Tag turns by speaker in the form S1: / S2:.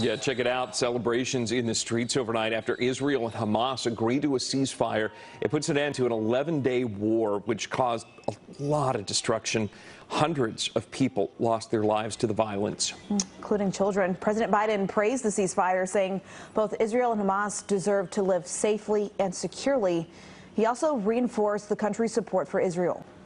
S1: Yeah, check it out. Celebrations in the streets overnight after Israel and Hamas agreed to a ceasefire. It puts an end to an 11-day war, which caused a lot of destruction. Hundreds of people lost their lives to the violence,
S2: including children. President Biden praised the ceasefire, saying both Israel and Hamas deserve to live safely and securely. He also reinforced the country's support for Israel.